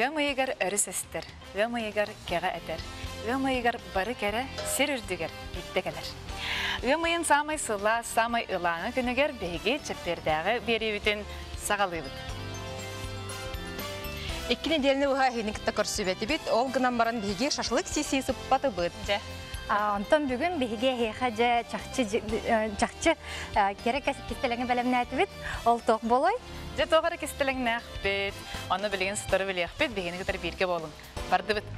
Ыамайыгар өріс әстір, ыамайыгар кеға әтер, ыамайыгар бары кәрі сер үрдігер еттігілер. Ыамайын самай сыла, самай ыланы күнігер бәйге чәппердәғы беребітін сағалыбыд. Икки неделіне ұға хенікті көрсібеті бет, ол ғынан баран бейге шашылық сесі сұппаты бұд. Антон бүгін бейге хейха жақчы керек кестелеген бәлемін әті бет, ол тоқ болой. Же тоғары кестелеген әқ бет, оны білеген сұтары білеқ бет, бейгені күтір берге болың. Барды бет.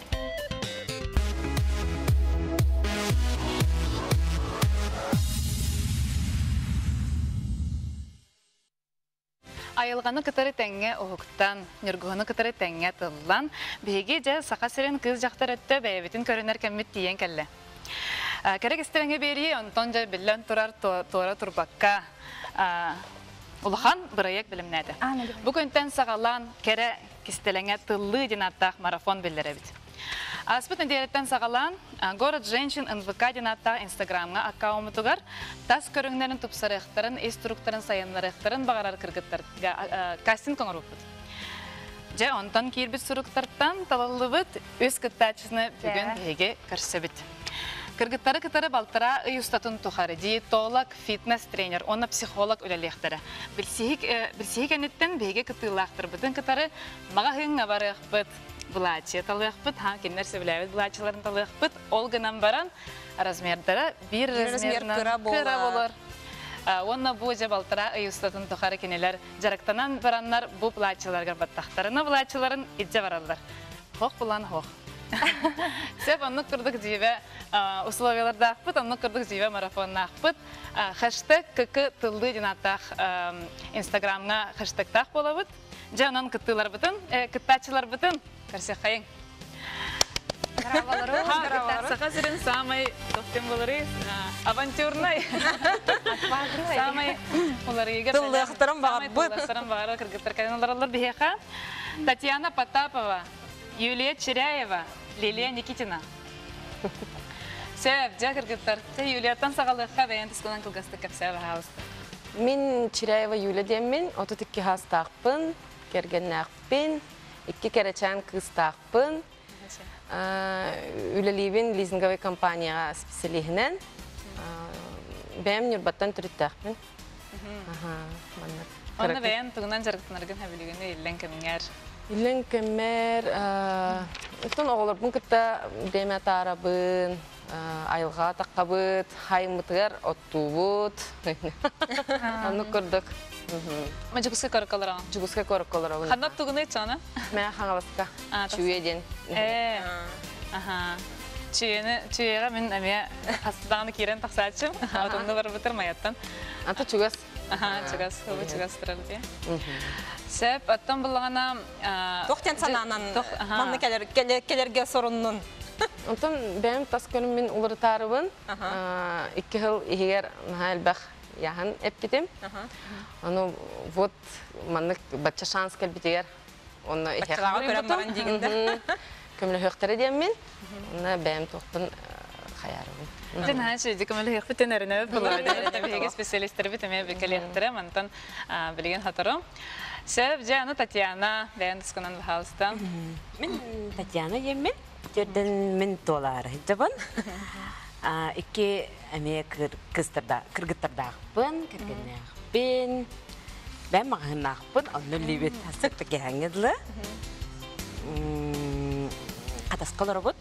Айылғаны кытары тәңе оғықтан, нүргіғаны кытары тәңе тыллан, бейге же сақа сірен кыз жақтар өтті бәйбетін көрінер кәммет дейен кәлі. Кәрек істеріңе бері, онтон жа білін тұрар туара тұрбаққа ұлыған бұрайек білімнәді. Бүгінтен сағалан кәрі кестеліңе тыллы динаттақ марафон білдері біт. Аспыт неделеттен сағалан, город женщин НВК динаттақ инстаграмға аккаумытығар, тас көріңнерін тұпсарықтарын, инструктарын, сайынларықтарын бағарар кіргіттарға кастинг көңір өппіт. Же онтан кейірбіт сұруқтарттан талалы бұд, өз күттачысыны бүгін бейге көрсі біт. Кыргыттары кытары балтыра ұйыстатын тұхары, диетолог, фитнес-тренер, оны психолог өлелектері. Білсейік әнеттен бейге кытылақтыр бұдың кытары мағағыңа барық бұд, бұлачы талық бұд, кенлер сөйләует бұлачыларын талық бұд, ол гынан баран размердері бір размерінен кыра болыр. Онна бұ же балтыра ұйыстатын тұхары кенелер жарықтанан баранлар бұ бұлачыларға баттақтарына бұлачыларын идже баралар. Хоқ бұлан хоқ. Сеп аннық күрдік жейбе условияларда ақпыт, аннық күрдік жейбе марафонна ақпыт. Хэштег кікі тылды динаттақ инстаграмға хэштегтақ бола бұд. Же онан күттілар бұтын, күттачылар бұтын. Көрсек қайын. Сақа жүрін самай тоқтен болыры, авантюрнай. Самай олары егер Тылдықтырын бағар бұд. Тылдықтырын бағар кіргіттір каналаралар бейеқа. Татьяна Потапова, Юлия Черяева, Лилия Никитина. Сәб, жәкіргіттір. Юлияттан сағалыққа бәйін тұскынан кілгісті көпсәбі хауысты. Мен Черяева Юлия демін, 32 хастақпын, кергенне ақпын, 2 керечен қыстақпын. Үлелейбін лизинговый компанияға специалихінен. Бәйім нүрбаттан түріттақпын. Оны бәйін тұғынан жарықтынарғын әбілігіні елден кәміңер. Илен кемер, ұқтан оғылырбын күтті деме тарабын, айылға таққабыт, хайымытығар, оттуғыт. Оны көрдік. Ма жүгіске көрік олар аңы? Жүгіске көрік олар аңы. Қандап тұғыны етші аңы? Мен қаңаласқа, чүйеден. Чүйеға мен әме қасыдағыны керен тақсатшым, отымды бар бұтыр майаттан. Анты чүгас. Чүгас, көбі чүгас тұрар дей. Сәп, аттан бұлағана... Тоқтен сананан, манны келерге сорынның. Онтан бәйім тас көрім мен ұлыры тарыбын. 2 жыл егер әлбәқ яғын әппетім. Оны вот манны батча шанс кәлбетегер. Батчалаға көрім баран дегінді. Көмілі хөқтері дем мен. Оны бәйім тоқтын қаярыбын. Ден шейді көмілі хөқпетін әріне бұлады. Беге специалистері бітіме бекелектірі, мантан білген хатырым. Сәб, жаны Татьяна, бәйін тұскынан бұхалысты. Мен Татьяна еммен, жерден мен долар жабын. 2 әме кіргіттірді ақпын, кіргенне ақпын. Бәйін мағын ақпын, оны лебет тасықты кәңеділі. Қатасқалар бұд.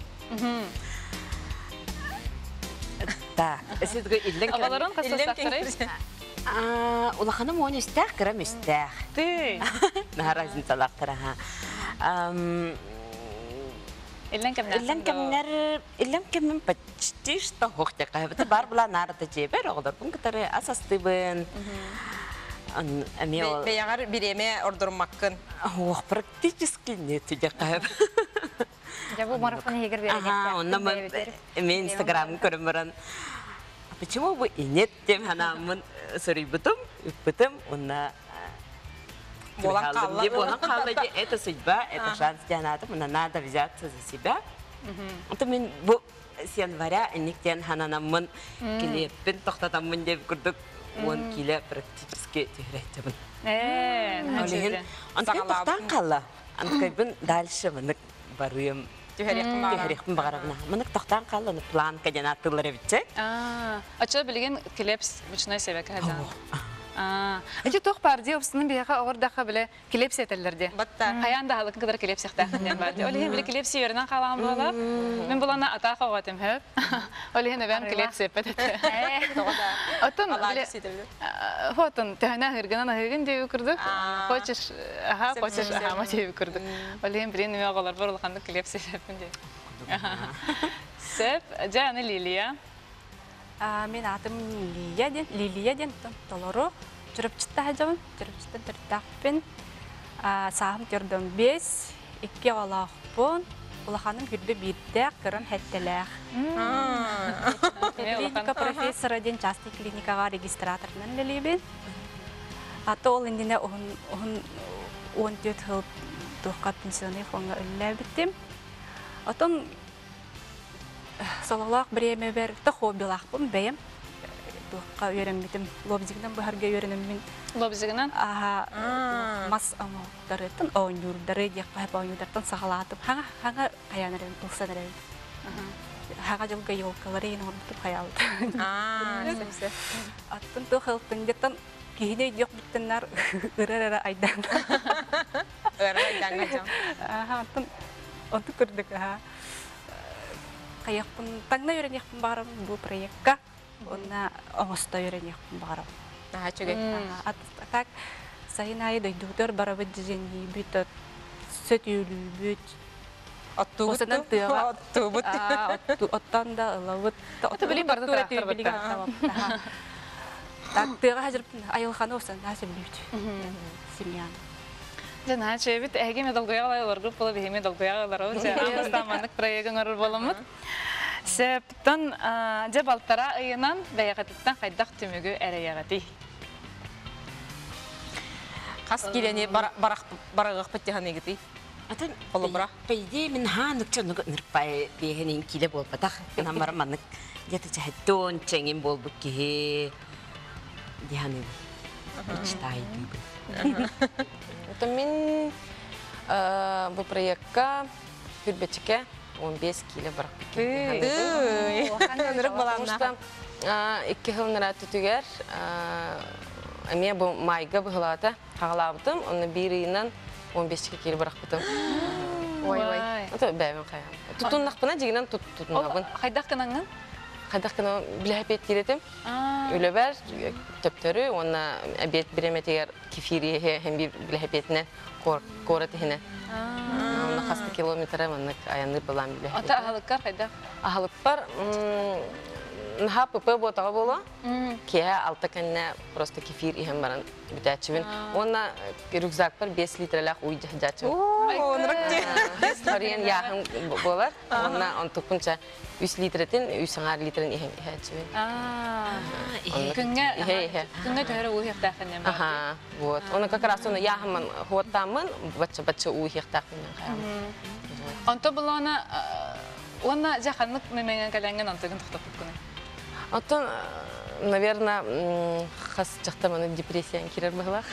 Аваларын қасыстақтыры? Улаханым оны үстәқ, кірім үстәқ. Ты? Наразын салақтыра. Илен кемнер почти что хоқтя қайбыты бар бұла нарыды жебер оғылар. Бұн күтары асасты бұн. Бәяғар біреме ордырмаққын. Практически не түде қайбы. Бұл марафон егер береді. Онна мен инстаграмын көрім баран. Почему бы и нет, тем ханамын сұрыбытым, үппітім, онна Болан қаллы, это судьба, это шанс жанатым, надо взяться за себя. Это мен бұл с января әнектен хананамын келеппін, тоқтатамын деп күрдік, он келе практически түйрәйтімін. Антон тоқтан қалла. Анткайбын дальше мынык баруем. Төхәрихпен бағарабына. Мынык тохтан қаланы план координаторлары битчек. Ача билген клепс бучной себек хадан. Эти тох парди обсының бияга ордаха биле клепс этеллерде. Хаянда халыкын кыдар клепс яхтахтан барди. Оле биле клепс ернен калам була. Мен булана ата хаватым хеп. Оле не бен клепс эпетете. Отон биле хотон тәһнә хиргәнә хиргән дип күрдүк. Хочеш ма дип күрдүк. Оле биле не ягалар бар улганда клепс эпен дип. Сеп жаны Лилия. Мен атым Лилия ден толору жүріп чытта хажабын, жүріп чыттан түрттақпен сағым түрдім 5, 2 олақпын, улаханым хүрбе бирдәк, кырын хәттеләк. Клиника профессора ден частный клиникаға регистраторынан лелейбен. Аты ол ендіне 14 хыл тұққа пенсионный фонға үлілі біттім. Отын Салалақ біреме бер хоббилақпын бәйім. Тұққа өйренмедім. Лобзигінен бұхарға өйренемін. Лобзигінен? Мас амаударыттын, оңюрдары, дияқпайып оңюрдартын сағалатып. Хаңа қаянырын, ұлсанырын. Хаңа жылға елкалары ең орнытып қаялды. Аттын тұқылтын деттен кейіне жоқ біттінлер ұрар-ара айдан. Ұрар айдан ғажам. Аттын онты көрдік. Қаяқпын, таңна өрен яқпын бағарам бұл проектқа. Онна оңыста өрен яқпын бағарам. Так, сайын айы дойдуғдар барабыд дизенgi бүт, сөт үйлі бүт. Осыдан тыға. Оттан да ылауыт. Оты білейм барды тұрақтыр бұтта. Так, тыға хажырыптын айылханы осан, нәсі білейді. Семьян. Жана чебит әгеме долгоялар группалы бехеме долгоялар о стаманлык проектын орыр боломут. Септен же балтара ыйынан бәягатыттан кайдак түмөгү әреягати. Қас келене барағық пәттіған егіті? Атын пейде мен ханық чонуг нырпай бехенин киле бол патах. Нам барманык где-то чахтон чеңин бол бу ки. Диханы. Читай бу. Это мен бұл проектқа хүрбетчіке 15 кило барақ бекет. Қанырық баламна. 2 жыл нұра түтігер. Мен бұл майға бұғылады қағылабытым. Оны бір үйінен 15 кило барақ бұтым. Ой-ой. Это бәймен қаян. Тұтыннақпына дегенен тұтыннағын. Қайдақ кынаңын? Қайдақ кына біләпет келетім. Өлі бәр төптөрү, оны әбет біреметегер кефири хем біләпетінен қораты хіне. Оны қасты километрі мұнық аяныр балам біләпет. Ата ағалыққар қайдақ? Ағалықпар наха пп ботаға бола. Кеге алты кәнне просто кефир ихем баран бүтәтшібін. Оны рюкзак бар 5 литреләқ уй жачыбын. Тариян яғын болар. Оны тұқпынша 3 литретін, 3 литрін ихәтшібін. Күнге тәрі уй хектақын ем бар. Вот. Оны как раз оны яғымын хуаттамын, бача уй хектақын қаямын. Онто бұл оны жақанлық меменген кәләнген антығын тұқтап күні? Оттон, наверное, қас жақта мұны депрессиян керер бұғылақ.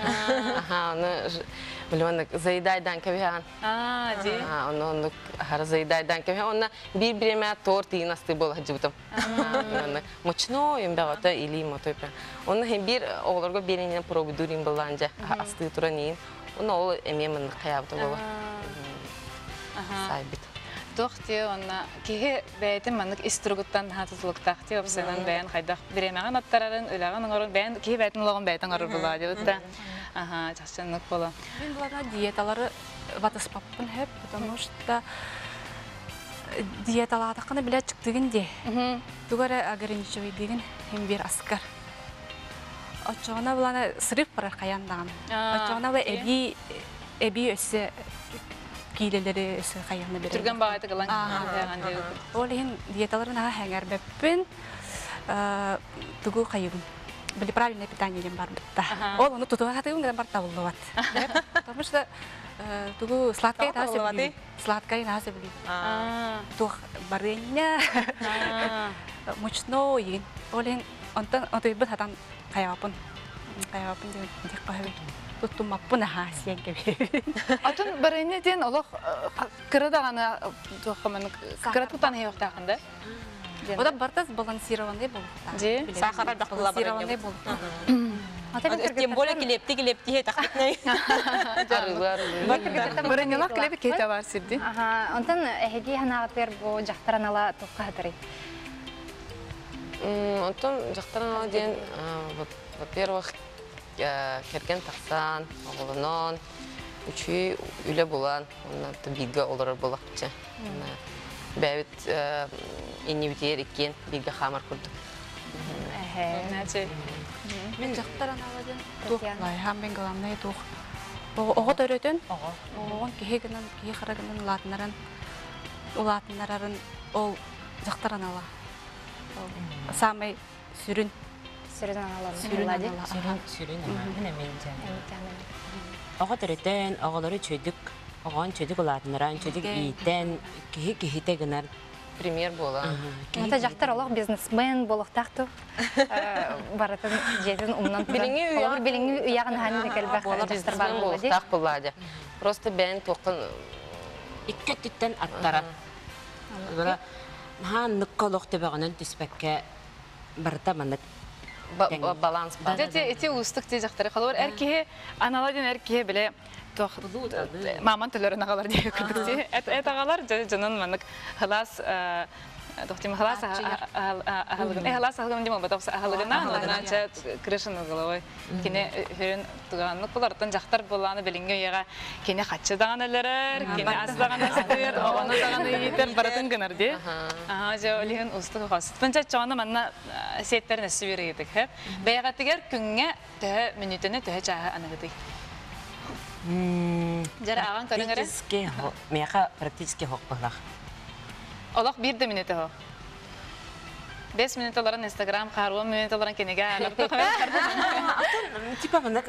Оны заедайдан көбеған. Де? Оны ағар заедайдан көбеған. Оны бір-біреме торт иін асты бол ғажыбытым. Мочно ем бәғата или мотой прям. Оны бір оғыларға беренен пробы дұрын болғанжа асты тұран ең. Оны ол әмемін қаябыты болы. Сайбет. Тоқти, оны кейі бәйтім мәнік истұрғыттан хатызылықтақты опсайдан бәйін қайдақ біремеған аттарарын, өліған ұңырын бәйін, кейі бәйтін ұлығын бәйтін ұрыр болады. Жақшанлық болы. Мен бұлана диеталары ватыспаппын хеп, потому что диеталатаққаны біле чықтығын де. Тугары ограничивай деген hem bir askar. Oçoğuna бұлана сырып барар қаяндаған. Oçoğuna бұ әбі өсі кейлелері өсі қаяғына береді. Түрген бағайты қылан қаяған дейді. Ол ең диеталарын әңер бәппін тұғу қайығын. Білі правильное питание бар бұтта. Ол оны тұтуға қатығын ғадан бар табылды бат. Потому что тұғу сладкай тағы сөбілейді. Сладкай тағы сөбілейді. Тұқ барыня, мучно еген. Ол ең онтан бұт хатан қаяғапын. Қаяғапын деген дек қойып. туттумаппын аха сиен кебе. Атын барайны ден олох кырада гана тухамын кыратутан хевтагында. Ода бартас балансированный болуп. Же, Сахар балансированный болуп. Тем более келепти тахтны. Барайнылак клеби кейта бар сирди. Ага, онтан эһиги ханагатыр бу жактаранала туккатыры. Антон жақтарына дейін, во-первых, керген тақсан, оғылынан, үші үлі болан, оннан білгі олар болақчы. Бәуіт ені бітер екен, білгі қамар күрдік. Мен жақтаран аладын тухлай, һәм мен главный тух. Оғы төрөтөн, оғын кехегінен, кеhe қарагінен улатынларын ол жақтаран ала. Самый сүрін. Сүрүн аналар. Оға түреттен, оғалары чөйдік, оған чөйдік ұлатыныран, чөйдік ийтен, кехи-кехите гынар. Пример бола. Онта жактар олох бизнесмен болохтакту. Баратын жетин умнан туран. Олар билиңи уягын ханы келбак жастар бар болду. Так болады. Просто бен тоқын Икке түттен аттаран. Ныққа олық төбеғынан түспәкке барыта манат. баланс бар. Эти устук те жактары калыр. Эркеге аналадин эркеге биле тох маман төлөрүн агалар деп күрдүк. Этагалар жанын манык халас Тохтим халас халас халган димон батакс халгана ноча крышаны головой кине хөрен туганны булардан жактар буланы билинге яга кине хатчы даганалар кине асдаганастыр оганы даганы итер баратын гынар ди же олин устук хас тынча чаны манна сеттерне сибирегедик хеп бәягатыгер күнгә тә минутыны тә чаа анагыды жара аган көрүнгөрө практически хок булах. Олақ 1 минуты хо. 5 минуталарын Instagram, 10 минуталарын кенеге алып Типа мындак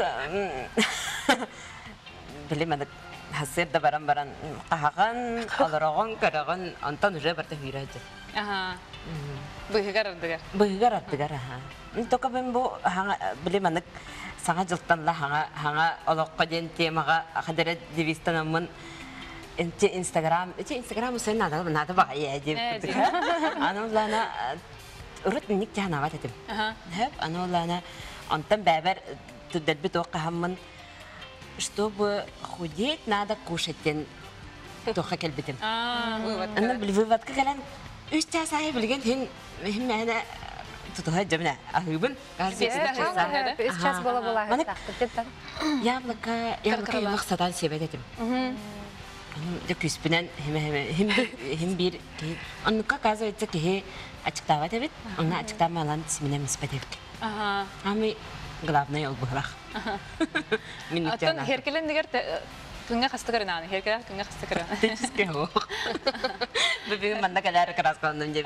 билемедик хасырда баран кахаган, алараган, караган, антан уже барта хүйрәҗе. Аха. Быгыгар ардыгар. Быгыгар ардыгар аха. Тока мен бу билемедик саңа жылтан ла хаңа алакка ден темага хадара девистанамын Инстаграм үсен надо бага яди. Анулана урут ник жана вататым. Хеп анулана антан бәбәр түдәлбит оқамын. Чтобы худеть, надо кушать тен тоха келбитим. Аны выводка келен 3 час ай билген хин мәне тутуга жамна ахыбын. 3 час бола тактыктан. Яблоко мақсадан себедетим. Де күспинен хим бир аннука оказывается ки ачыктава дебит. Аны ачыктамалан симине миспедек. Ами главное ол булах. Атын херкелен дигер күнгә хастыгырнаны, херкелер күнгә хастыгырнаны. Течке хо. Бебе манда калар красканным деп.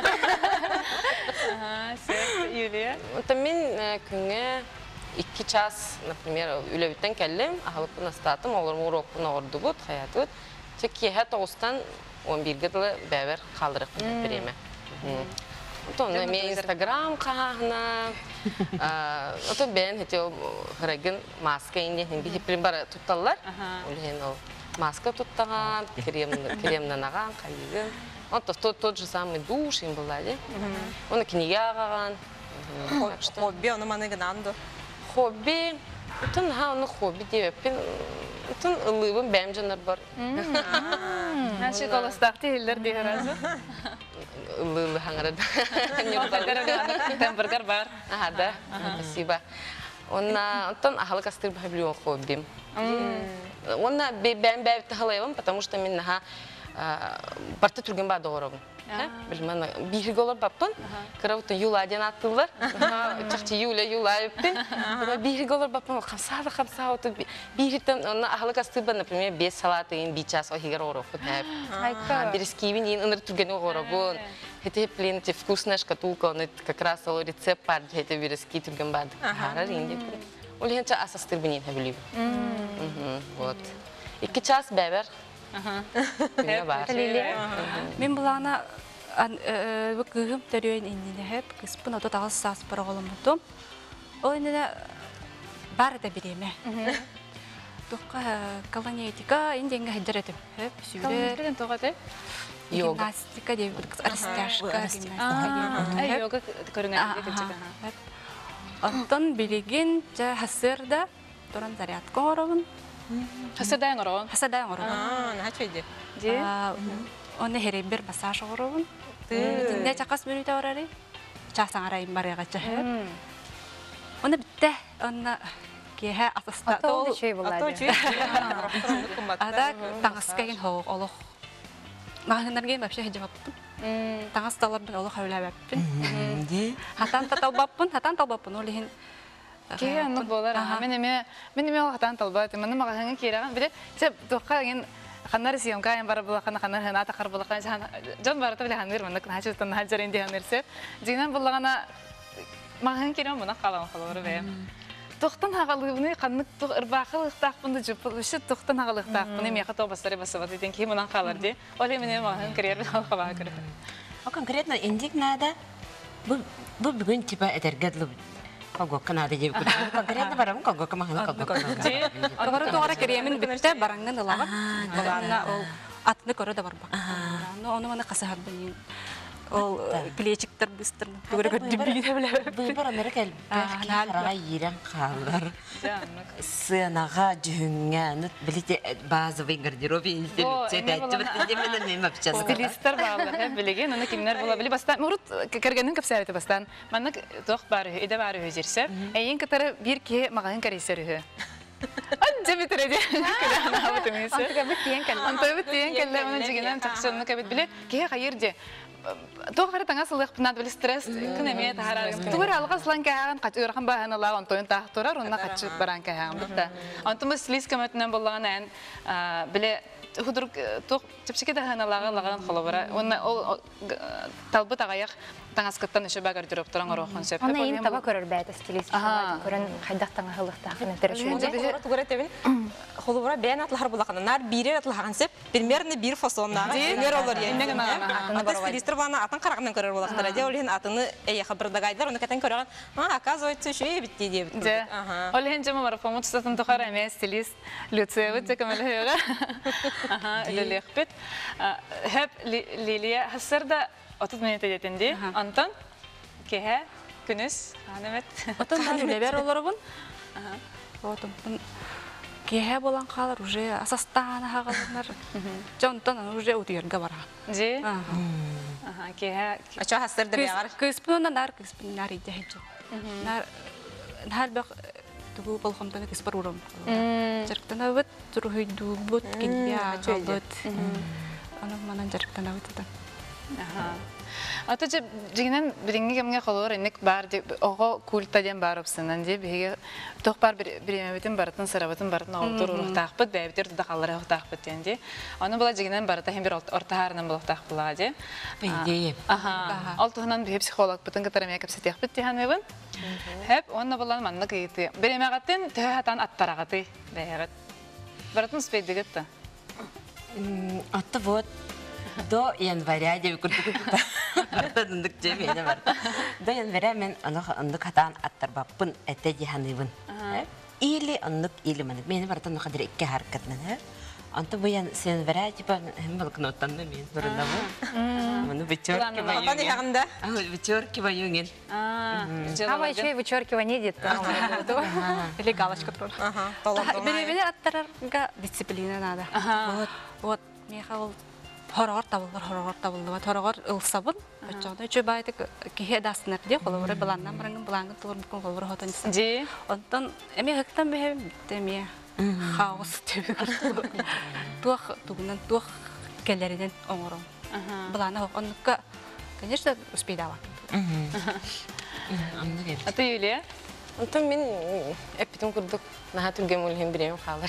Юлия. Это мен күнгә 2 час, например, үлебиттен келдим, ахалыпын астатым, олар урокпын орды бұд, хаят бұд. Тек кеге тоғыстан 11-ге дылы бәвер қалдырықпын береме. Оны мен Инстаграм қағына, бән хәрәгін маска енген, бейпірін бары тұтталар. Маска тұттаған, кремнен аған, қайығын. Тот же самый душ им была, оны книге ағаған. Хобби, оны маны гынанды. Хобби, тун ханы хобби дебеппин, тун ылыбын бәм жанар бар. Наши колостакты хиллер дигер азы. Ылы хаңарады. Тембергар бар. Ага, да. Спасибо. Онна тун ахалык астыр бахаблион хоббим. Онна бәм бәбитті халайвам, потому что мен наха барты түрген ба доғырығым. Білмені, бейхігі олар баппын, қырауыттың юла ден аттылар, чақчы юла өптін. Бейхігі олар баппын, қамсады, бейхіттен ағылық астыбын, например, 5 салатығын, 5 час оғығыр орықпын. Берескейбін ең ұныр түргені орығын. Это пленте вкусная шкатулка, он как раз рецепт бар, это берески түрген бады. Харар енді. Ол енче асастыр бінен хәбілі. Вот. 2 час бәбір. Мен бұлағына күгім төрейін еніне хеп, кіспін оты тағыз сас бір оғылым бұтым. Ол еніне бар это береме. Туққа колонетика инденге хеджер етім. Сүйре. Калдырден тоғаты? Гимнастика деп, растяжка, гимнастика. Йога көріңер кетчек. Оттон билеген жа хасырда туран зарядка оробун. Хасырдайын орон? Хасырдайын оробун. Начойди. Де? Оны херебер массаж оробун. Динде чакас бүрүтө орары. Часаң арайын барыга чахып. Оны битте, оны кеһе атаста. Атол чөй булады. Ада таңаскайын хоқ олох. Нағынарген вообще хеджабаппын. Таңасталарбын олох әуләбәппін. Хатан талбаппын, олихин. Ке анны болар. Мен эме хатан талбат. Мен магазинге кираган. Биде сеп тоққа ген ханнар съемка ен бар булакан ханнар хана тақар булакан жан барата биле ханнар мен хачтан хаджар инде ханнарсе. Дигнан буллагана магазин кирам мына калам халары бе. Тоқтан хагалыгыны каннык ырбакыл ыктакпынды жыпыл үші тоқтан хагалык ыктакпыны меха тобастары басыбат еден ки мынан калар ди. Оле мене магазин кирер халкаба кирер. А конкретно индик надо. Бу бүгүн типа этергедлу. Кого канада жеп көрдүм. Конкретно барам, кого камахана кого. Агара тоғара керемін бітті бараңнан ылағып. Балана ол атны көрі да бар бақ. Оны маны қасығат білейін. Ол плечиктер быстыр. Түгірі көрдім бейді білі. Бар Америка әлбәқ ерен қалар. Сынаға жүңген, білете базовый гардеробе Стилистер bağlar, bilegen, onu kimler bulabilir? Bastan, murut kergenin kapsayeti bastan. Mannak toq barı, ide barı hüzirse. Eyin katarı bir ki mağazin karısarı. Anca bitirece. Kırana avutumuyorsun. Antıga bittiyen kelle. Antıga bittiyen kelle, onun ciginen takışanını kabit bile. Ki hayır de. Toğları tanga sılıq pınat böyle stres kınemeye tahararım. Tuğları alğaslan kağın kaç öğren bahana la ontoyun tahtorar onunla kaçıp baran kağın bitti. Antumuz slis kemetinen bollağın en bile hudur toq çipsike de hana lağan xolabara. Onu talbut ağayaq tangaskattan işe bagar direktorun oraqon sep. Ona yin taba көрөр бәйт стилист. Көрөн хайдактан хылыктакын тершүнде. Тугуретевин холубура бен атлар булаканар бире атлаган сеп примерно бир фасоннага еңер олар Иннеген ана. Ата стилистер бана атын караган көрөр булактар. Де олин атыны хабардагайдар, оны кетен көргөн. Оказывается, шуе битти деп. Де. Олен жема марафон мутстатын тохар эме стилист Люцева текамелега. Лелехпет. Хеп Лилия хасырда 30 минут edetindi. Anton kehe күнүс анемет. Отон үлебер оларыбын. Отон кеһе болан қалар уже асастана хагалар. Жонтон уже утуерге бара. Же. Кеhe Ача хасырда бягар. Кыспыннар иде хеҗе. Нар бак тугу болгомтан кыспар урам. Жарктан авыт турхуйду бут килия жолбот. Аны манан жарктан авыт. Атача жигинен биринге кемге колор энек бар деп ого культаден бар опсынан деп биге тох бар биремебетин баратын сарабатын барын олтур уртакпыт бебитер да каллар уртакпыт денди. Аны була жигинен барата хем бир ортаарынан булактак була де. Бейде. Алтыгынан бир психолог бутын катармия кепсетекпит диханыбын. Хеп онна булан манны кыйты. Биремегаттен төһатан аттарагаты бегет. Баратын спейдигетте. Атты вот до января деп көрдүк. Артадындык жемене бар. До января мен аны катан аттарбаппын эте жиханыбын. Или аны или мени бартан кадыр икки харакатнан. Анты буян января типа hem балкноттан мен бурындабы. Муну вечерки баюнген. Ата ягында. Вечерки баюнген. Ава еще и вычеркивание идет. Или галочка тур. Беребене аттарга дисциплина надо. Вот мехал хорогор табылды. Хорогор ылсабын. Очода чөбайды кихе дастынар де колобура баланнан балангын тулар букун колобура хотансын. Же. Онтон эме хактан бе теме хаос деп. Тугунан тух келериден оңором. Балана оннукка конечно успейдава. Аты Юлия. Онтон мен эпитим курдук наха түргем өлхем бирем халар.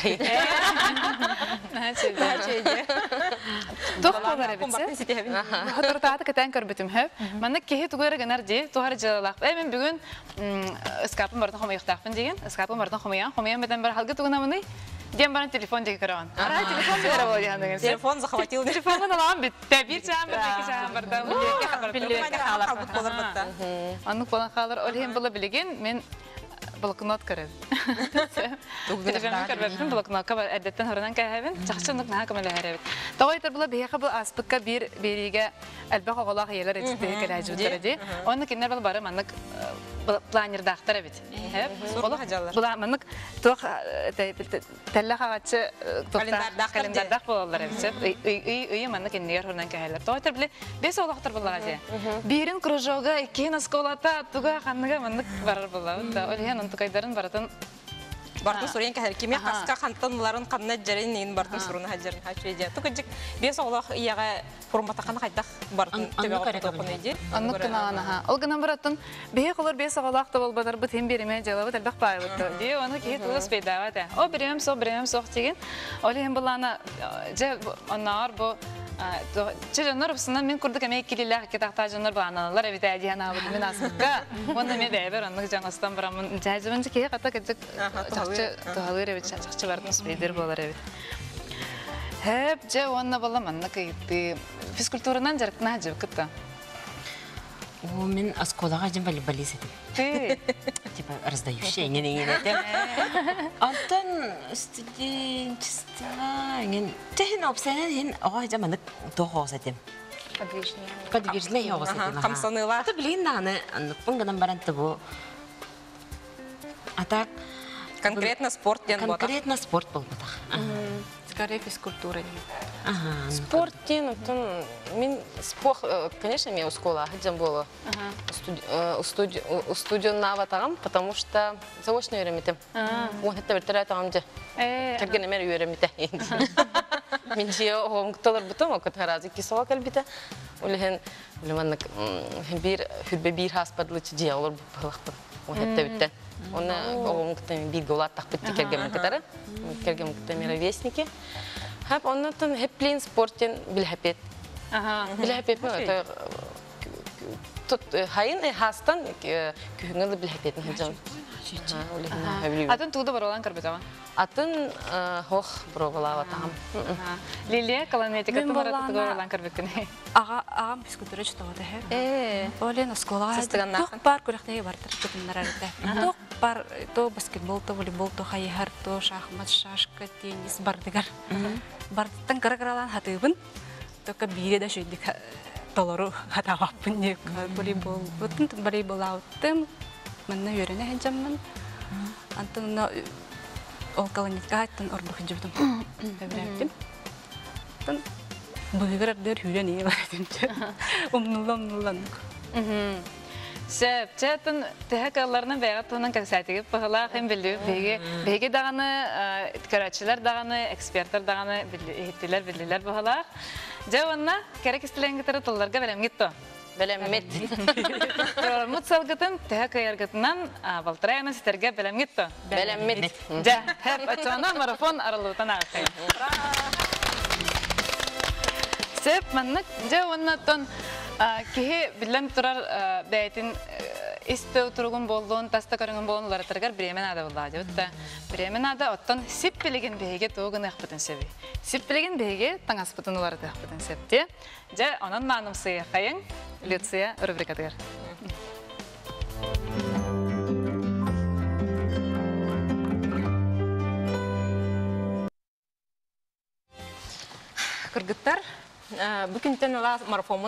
Тох колар битсе. Хатыртааты кетен көрбүтүм хеп. Мана кеһи тугары генер ди, тухар жалак. Мен бүгүн скапым бартын хомыяктакпын деген. Скапым бартын хомыян бетен бер халга тугунамыны. Дем барын телефон деги көрөгөн. Ара телефон бере болду деген. Телефон захватил. Телефонун алам битте. Бир чам бир эки чам бардам. Анны болан халар олхем була билеген мен блокнот көрөбүт. Телефонун көрбөбүтүн блокнотка әдеттен хорунан кәһәбин, чакчындык наһа көмөлө хәрәбит. Тагайтыр була бияка бу аспыкка бир бериге әлбә хагалак елер эдитте кәләҗүтер ди. Оны кинер бал бары маннык планерда актара бит. Була маннык тох тәллә хагачы календарда булалар бит. Үй маннык кинер хорунан кәһәләр. Тагайтыр биле бес олактыр була ди. Бирин кружога, иккен сколата туга ханныга маннык барар була. Олен онтукайдарын баратын Бартын сурен кәһәр киме каска хантанларын канна жарин ин бартын суруна хаҗарын хачыҗа. Тукыҗык бес олах ияга формата кана кайдах бартын төбәгә топын иде. Аннык кына анаха. Ол гына баратын бие кылыр бес олах та болбадар бу тем береме җавабы тәлбәк байлыкты. Ди аны ки тулыс пейдага да. О берем со деген. Олен булана же анар бу Чыжанар бусынан мен курдук эмек килилер кетакта жанар бааналар эбит адиана абы мен асыкка. Онда мен бебер аннык жаңастан барамын. Жайжыбынчы ке ката кетик чакчы тоалыр эбит чакчы бардын спейдер болар эбит. Хеп же онна балам аннык итти физкультуранан жарыктына жып кытта. О, мен асколага жим волейболист этим. Ты Типа раздающий, не. Антон студенчество, техин опсенен хин ага жаманы тохос этим. Подвижный хос этим. Камсаныла. Ата билин наны пыңгынан баранты бу. А так Конкретно спорт ден бота. конкретно спорт бол бота. Скорее физкультура. Спорт тен, мен спорт, конечно, я у школы ходим было студию наватагам, потому что заочно юремите. Он это вертает там где. Как генемер юремите. Мен же он кто-то бутом, а кто-то разы кисова кальбита. Улehen улеманак бир хаспадлыч делал бухлахпа. Он это вертает. Он он бир голат тахпит кергем катара. Кергем катамера вестники. Хап он там хеплин спортен билхапет. Билхапет мы это тут хайын хастан күнгәле билхапет хәҗән. атын туда баралан карбетава. Атын хох бровала там. Лилия каланетика тумара баралан карбекне. Ага физкультура чтоды хэ. Олена школа. Тох пар күрәхтәге бартыр кетемнәр әлбәттә. Тох пар то баскетбол, то волейбол, то хайхар, то шахмат, шашка, теннис бардыгар. Бардыктан каракралан хатыбын. Только бире да шөйдик толору хатаваппын не волейбол. Бүтін волейбол ауттым. Менне үйрене хәҗәммен. Антонна ол колонитка аттан ордук җибдем. Бәбрәптем. Тан буйгырдыр үйрене бардымчы. Умнулан. Сәп, чәтін тәһәкәләрнең бәятының кәсәтеге пыгыла һәм билде беге даганы көрәчләр даганы экспертлар даганы билделәр пыгыла. Җаванна кирәк истеләнгәтәре тылларга беләм гитте. Белем мет. Мутсалгытын тәһәкәяргытнан балтырайны ситәргә беләм гитте. Белем мет. Җә, һәп ачана марафон аралыктан агай. Сәп, мәннек җаваннан кеһе билем турар бәйтин исте тургун болдун, таста көрүнгөн болдун ларатыргар Бременада булды дип. Бременада оттан сиппилеген беге тогын ахпытын себи. Сиппилеген беге таңаспытын лараты ахпытын септе. Жа анан манымсы кайын Люция рубрикатыр. Кыргыттар бүгүнтен ала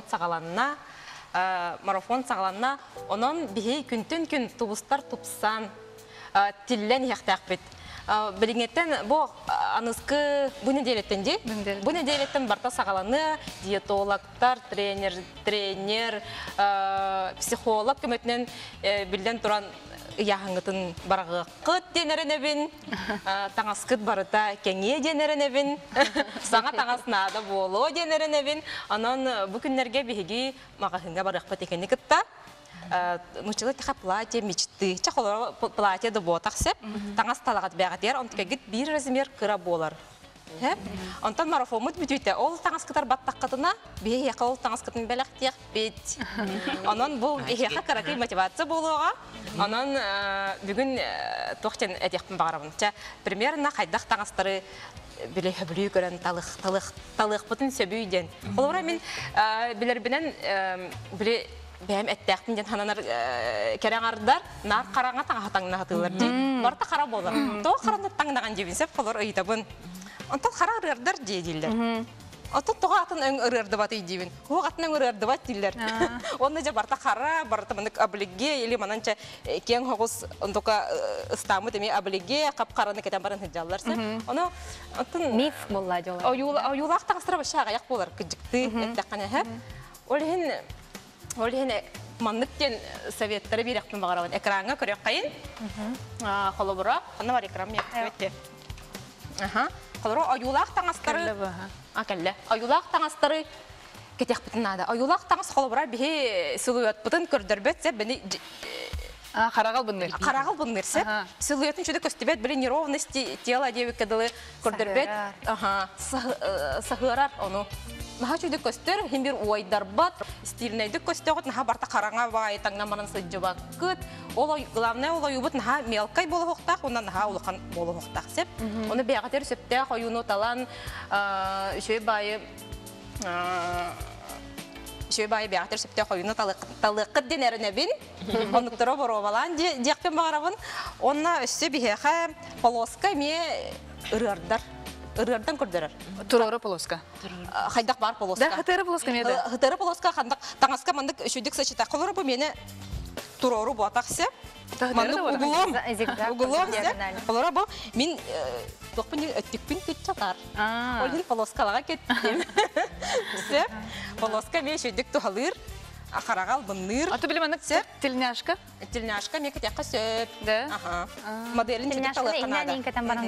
марафон сагаланна, онон бихи күнтен тубустар тупсан тиллен яктак бит. Билиңеттен бу аныскы бу неделеттен ди. Бу неделеттен барта сагаланы диетологтар, тренер, психолог көмөтнен билден туран яһаңытын барагы кыт денеренебин, таңаскыт барыта кеңе денеренебин, саңа таңаснада боло денеренебин. Анан бу күннәргә биһиги магазинга баракпат экенни кытта. Нучылы тиха платье мечты. Чахолар платье да ботаксеп, таңас талагат бягатер, онтыгы бир размер кыра болар. Онтан марафонмут бүтүйтә. Ол таңаскытар баттаккатына, бие якыл таңаскытын белектек бит. Анан бу яка каракай мотивация болуга. Анан бүгүн токтен этекпин барабын. Примерно кайдак таңастары биле хөбүлү көрөн талык бутун сөбүйден. Олора мен билер менен биле бәм әттәқтін ден хананар кәрәң ардар, нар қараңа таңа таңна хатылар дей. Барта қара болар. Тоғы қаранды таңнаған жебінсеп, қолыр ұйтабын. Онтал қара ардар дейділер. Отут тоға атын өң ырырды бат үйдейбін. Оқ атын өң ырырды бат дейлер. Оны жа барта қара, барта мындық абіліге, елі мананча кен хоғыз ұндоқа ұстамы деме абіліге, қап қараны кетен барын хыджаларсы. Оны миф болла жолы. Оюлақ таңыстыра башы ағаяқ болар, күджікті, әттәққаны әп. Олеген мандықтен советтары беректің бағарауын. Экранға көрек қайын. Қолы бұрақ, қаны бар экран мектеп өтте. Қолыру оюлақ таңастары Акелле. Аюлақ таңастары кетек бітін ады. Аюлақ таңас қолы бұра бігі силуэт бұтын көрдірбет сәп бәні... Қарағал бұныр. Қарағал бұныр сәп. Силуэтін жүді көстебет білі неровности тела девік кәділі көрдірбет. Сағырар оны. Наға жүді көстер, хембір уайдар бат, стилінейді көстер, наға барта қараңа бағай таңнамарын сыджы бақыт. Главное, ол ойыбыт наға мелкай болы хоқтақ, онан наға олықан болы хоқтақ сеп. Оны бәғатер сөптәқ, ойыны талан, үшөй байы бәғатер сөптәқ, ойыны талықыт ден әрінәбін. Онықтыры бұру балан декпен бағарабын. Онына өсі бігеға полоска ме ұрырдар. Ырырдан көрдірір. Туроры полоска. Хайдақ бар полоска. Да, хытыры полоска меді. Хытыры полоска қандық таңасқа мандық үшудік сачыта. Қолыры бұл мені турору бұатақ сеп. Мандық ұғылым. Ұғылым сеп. Қолыры бұл мен тоқпын өттікпін кет жатар. Олын полоскалаға кеттім. Сеп. Полоска мен үшудік тұғалыр. Ақарағал бұныр. Аты білім анық тельняшка? Тельняшка мен кетеққа сөп. Да? Моделін жүдік талыққанады.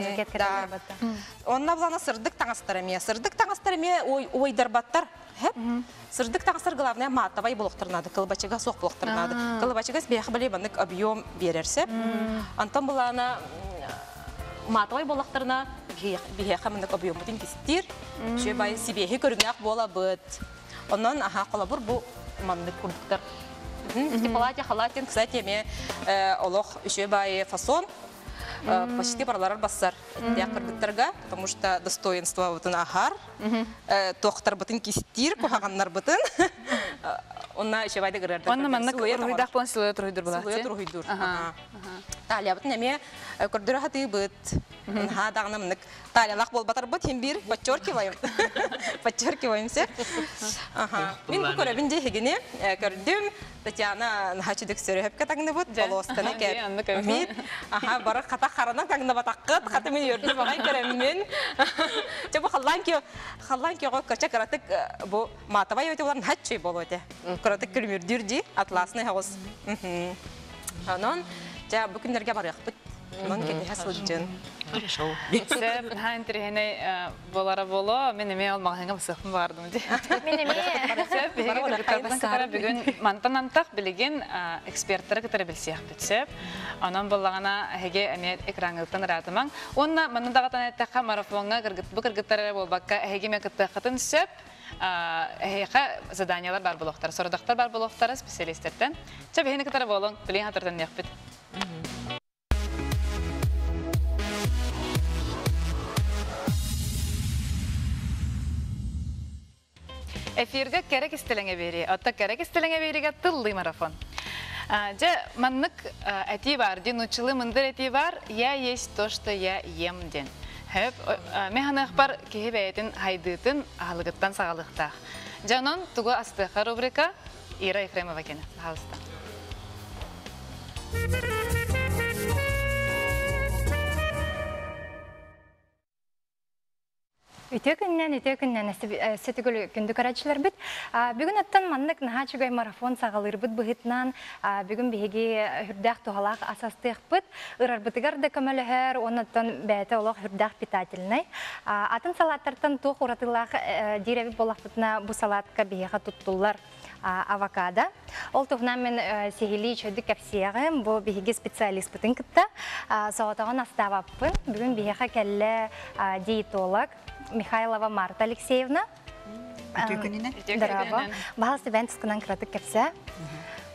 Онына бұлана сырдық таңастары ме. Сырдық таңастары ме ойдарбаттар. Сырдық таңастар главное матавай болуқтырнады. Кылбачыға соқ болуқтырнады. Кылбачыға бейхі біле бандық объем берерсеп. Антон бұлана матавай болуқтырна бейхі мындық объем бұтын кестер. Шөй бай себейхі көрінек бола бұд. Оннан қола бұр бұл мандык курдуктар. Платье, халатин, кстати, мне олох еще бай фасон почти парлар бассар. Я курдуктарга, потому что достоинство вот на агар, тохтар бутын кистир, кухаганнар бутын. Онна еще бай дегрер. Онна мандык руйдах план силуэт руйдур была. Силуэт руйдур. Талия бутын мне курдура хаты бут. Ха дагна мындык талиялах бол батар бут хим бир подчеркиваем. Подчеркиваемся. Мен көрөбүн же хегене көрдүм. Татьяна нахачыдык сөрөп катагны бут полосканы кеп. Мит бары ката карана тагны батаккыт каты мен өрдү багай көрөмүн. Жабы халланки көчө каратык бу матабай өтө булар хаччы болот. Каратык көрмүрдүр ди атласны хагыс. Анан жа бүкүндөргө барык. Мен кете хасылжын. Хорошо. Сеп, интерхене болара боло, мен эме алмаганга бысыкмын бардым ди. Мен эме Сеп, бүгүн мантанантак билген эксперттер кытары билсек битсеп. Анан боллагана хеге эме экраныңыздан ратымаң. Онна мындагатан айтта марафонга кыргыттар болбакка хеге ме кыттыкытын сеп. Заданиялар бар болуктар, сородактар бар болуктар специалистерден. Чеп хене кытары болоң, билген хатырдан якпыт. Эфирге керек истелеңе бери. Отта керек истелеңе бериге тыллы марафон. Же маннык әти бар, динучылы мындыр әти бар, я есть то, что я ем ден. Хөп, механық бар кеге бәйтін хайдытын ағылғыттан сағалықтақ. Жанон туғы астыққа рубрика Ира Ефремова кені. Сағалыста. Үтө күннен сетігілі күнді көрәтшілер біт. Бүгін аттан маннық нағачығай марафон сағалыр бұд бұғытнан бүгін бейге хүрдәқ тұғалақ асастық бұд. Үрар бұтығар да көмілігер, оны аттан бәйті олық хүрдәқ питательнай. Атын салаттартан тұқ ұратылақ дереві болақ бұтына бұ салатқа бейге тұттылар. Авокадо. Ол тұғынан мен сегілі чөйді кәпсияғым, бұл бейге специалист бұтын күтті. Соғытағын астағаппын. Бүгін бейге кәлі диетолог Михайлова Марта Алексеевна. Драба. Бағалысы бән тұсқынан қыратық кәпсі.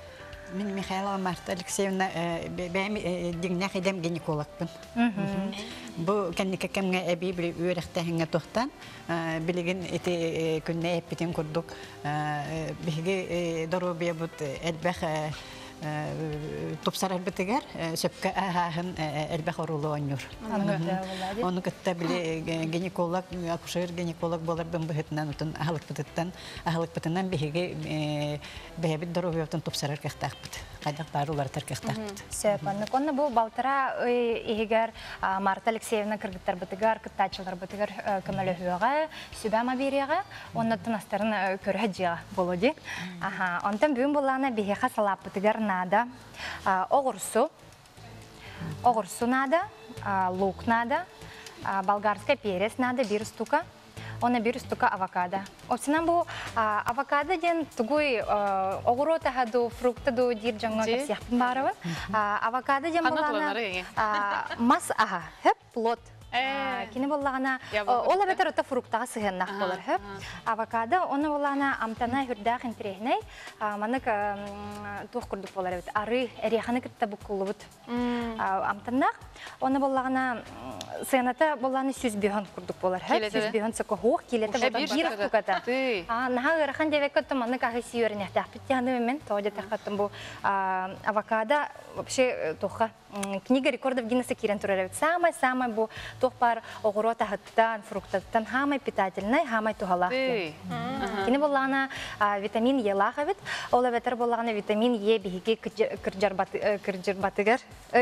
Мен Михайлова Марта Алексеевна бәм дигнах идем гинекологпын. Бу кеннике кемге әби бир үрәхтәһеңә тохтан билеген эти күнне эпитен курдук. Биге доробия бут элбәх топсарар битегәр сөпкә аһын элбәх орулы оннур. Оны кытта биле гинеколог, акушер гинеколог булар бен бихетнән утын ахлык битеннән биге бәбит доробиятын топсарар кәхтәхбит. Кайдак барулар теркәхтәхбит. Сөпәнне конны бу балтыра игәр Марта Алексеевна кыргыттар битегәр, кыттачылар битегәр көмәләһүгә, сүбәмә бирәгә, онны тынастарын көрһәҗә булды. Аха, онтан бүген булганы биге хасалап битегәр нада, огурсу нада, лук нада, болгарская перец нада, бир штука, она бир штука авокадо. Обсынан бу авокадо ден тугуй огурота хаду, фрукта ду дир жаңга кепсияк барабын. Авокадо ден булганы мас аха, хеп плод. Кини боллагана ола бетер ота фруктага сыгыннак болар хеп. Авокадо оны боллагана амтана хүрдак интерехней, манык тух курдук болар бит. Ары эреханы китте букулубут. Амтанак оны боллагана сыгыната боллаганы сүз бехан курдук болар хеп. Сүз бехан сыко хук килете болар бир стуката. Наха ырахан девеккотто манык ахы сүйөрнехтак биттяны мен тоде тахаттым бу авокадо вообще туха книга рекордов Гиннесса кирен турарабит. Самый бу тохпар огорота хаттан, фруктаттан хамай питательный, хамай тухалах. Кини боллана витамин Е лахавит, ола ветер боллана витамин Е биги кыржырбатыгар.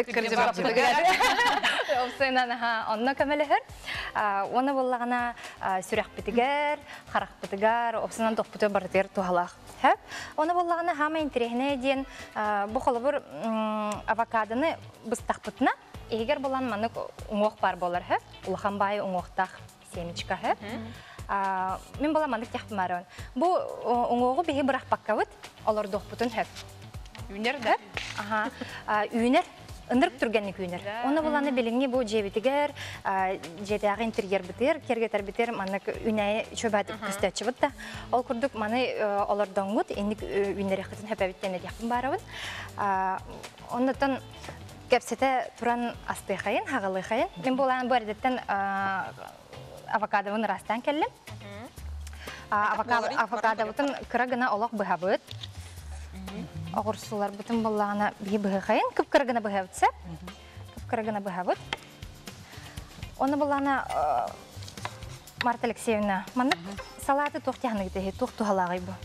Обсайна онна камелехер. Оны боллана сүрәк битигер, харак битигер, обсайнан тохпуты бартер тухалах. Оны боллана хамай интерехне ден бу холобур авокадоны быстақпытына, егер болан манык уңоқ бар болар, улахан байы уңоқтақ семечка. Мен бола манык тяқпы марон. Бұ уңоғы бейі бұрақ баққавыт, олар доқпытын хөп. Үйнер да? Үйнер, ындырып түргенік үйнер. Оны боланы біліңе бұ жебетігер, жетіғі интерьер бітер, кергетер бітер, манык үйнәйі чөбәді күсті бұтта. Ол күрдік маны олар доңғыт, ендік үйнері қытын хөп әбіттен әдіқпын барауын. Оннытын кепсете туран асты қайын, хағалы қайын. Мен болған бұл әрдеттен авокадовын растан келім. Авокадо бұтын күрі ғына олақ бұға бұд. Оғырсулар бұтын болғаны бей бұға қайын. Күп күрі ғына бұға бұдса. Күп күрі ғына бұға бұд. Оны болғаны Марта Алексеевна, маңық салаты тоқтияны кетегі, тоқ-туғалағай бұ.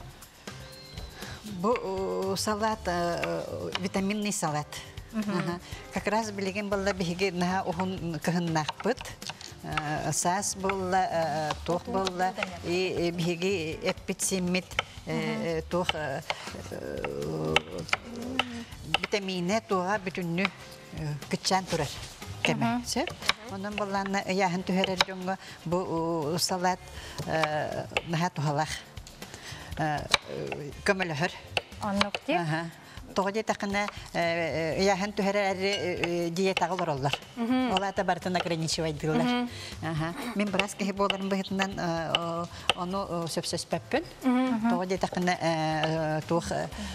Бу салат витаминный салат. Как раз билеген болла биге на ухун кыгыннакпыт. Сас болла, тох болла и биге эпидсимит тох витамине туга бүтүннү кычан турар. Кеме, сеп? Онун болланы яһын түһәрер жонго бу салат наһа тухалах. Көмөлөр. Аннукти. Тоғыде тақына яһын түһәрер диетаға олар. Олар да бартын ограничивайдылар. Мен біраз кеһи боларын быһытынан оны сөпсөспәппін. Тоғыде тақына тух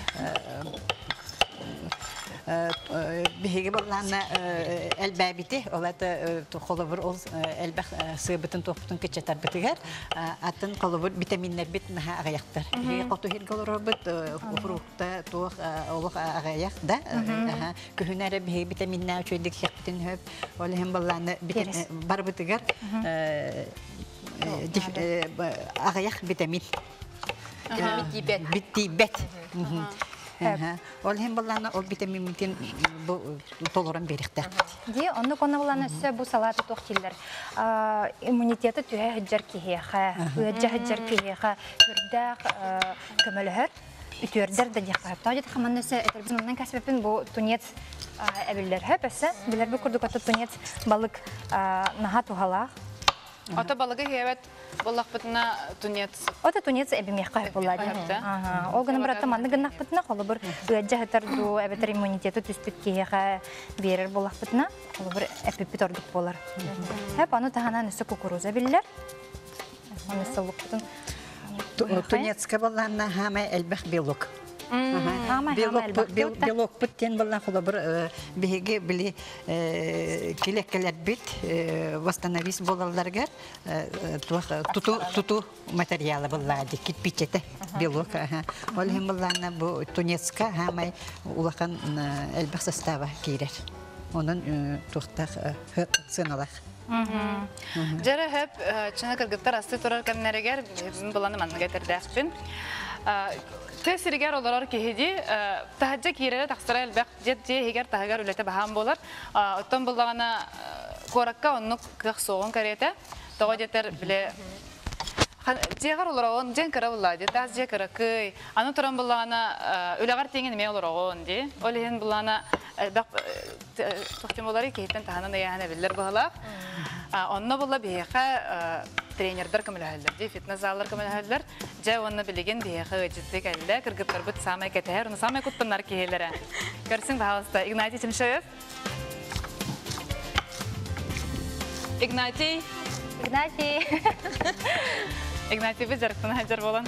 биһиге болланы элбәбите, олата холобур ол элбәх сыбытын тохтун кечетар битигер, атын холобур витаминнер бит наһа агаяктар. Биһиге котухир голоробут фрукта тох олох агаяк да. Күһүнәре биһиге витаминнар чөйдик хәптин хөп, ол һәм болланы бар битигер агаяк витамин. Бит. Ол һәм болланы ол витаминтен толорын бериктә. Ди, онны кона болланы сөй бу салаты тохтиллер. Иммунитеты төһә хәҗәр киһә, хәҗәр киһә, хүрдәк көмөләр, үтөрдәр дә яхап. Таҗит хаманнысы әтербиннән кәсбепен бу тунец әбилләр һәпәсә, биләр бу күрдүк ата тунец балык наһа тухала. Ата балыгы һәбәт боллак битна тунец. Ата тунец әбимә кайып булады. Ол гына барата манны гыннак битна холы бер үҗә хәтәрду әбетер иммунитеты түспит киһә берер булак битна, холы бер эпипитордык булар. Һәп аны таханан үсә кукуруза билләр. Аны сылык битен. Тунецка болланы һәм элбәх белок. Белок бүттен болған қолы бір беге білі келеккелер бүт восстановист болаларғар тұту материалы боллады, китпичеті белок. Ол хем болғаны бұл Тунецка хамай улақан әлбәқ состава кейрер. Onun tuhtaq sınalaq. Jara hep çana kırgıtlar aslı turar kemnereger bulanı manna getirdiğin. Tesiriger olarak ki hedi tahacca kirere taksara elbaq jet higer tahagar ülete baham bolar. Otom bulana korakka onu kıx soğun karete. Toğa jeter bile Jegar olarak jen kara bulladı. Tas je kara köy. Anu turan bulana ülegar tengin me olarak di. Olihin bulana bak toxtimoları ki hitten tahanan yani biller bahalak. Onna bulla biha trenerler kamilahlar di fitness zallar kamilahlar. Ja onna bilgin biha ciddi kelle kırgıtlar bit samay keter. Onu samay kuttanlar ki helere. Görsin bahasta Ignati Timshev. Ignati. Ignati bir jarıktın hacer bolan.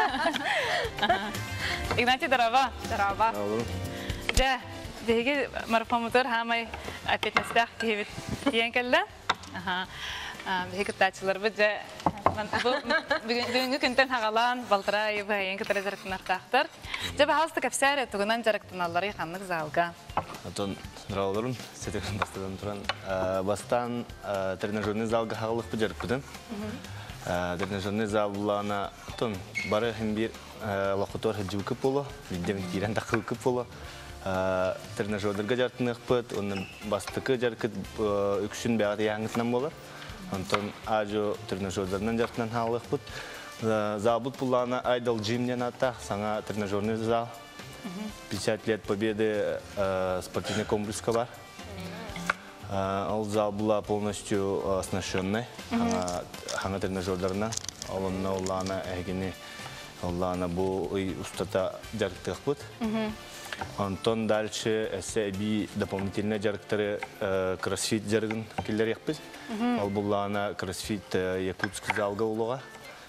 Ignati daraba. Ja, dehge marfa motor hamay fitness'ta kihibit diyen kelle. Dehge taçlar bu ja bugünkü günden hagalan baltray bayan kitara jarıktınlar taxtar. Ja bahasta kapsar tugunan jarıktınalları xanlık zalga. Антон Раулерун, сетекен бастадан туран. Бастан тренажерный залга хагылык бужарып бүтүн. Тренажерный зал булана тон бары химбир лохотор хеджук боло, бидем кирен такыл кып боло. Тренажерлерге жартынык бут, онун бастыкы жаркыт үксүн бягы яңытынан болор. Антон ажо тренажерлерден жартынан хагылык бут. Зал бут булана Idol Gym ден ата, саңа тренажерный зал. 50 лет победы спортивный комплекс бар. Ол зал была полностью оснащенный. Ханга тренажерларына, олана эгини, олана бу устата жарктык бут. Антон дальше эсеби дополнительные жарктары кроссфит жаргын келер якпыз. Ол булана кроссфит якутский залга улуга.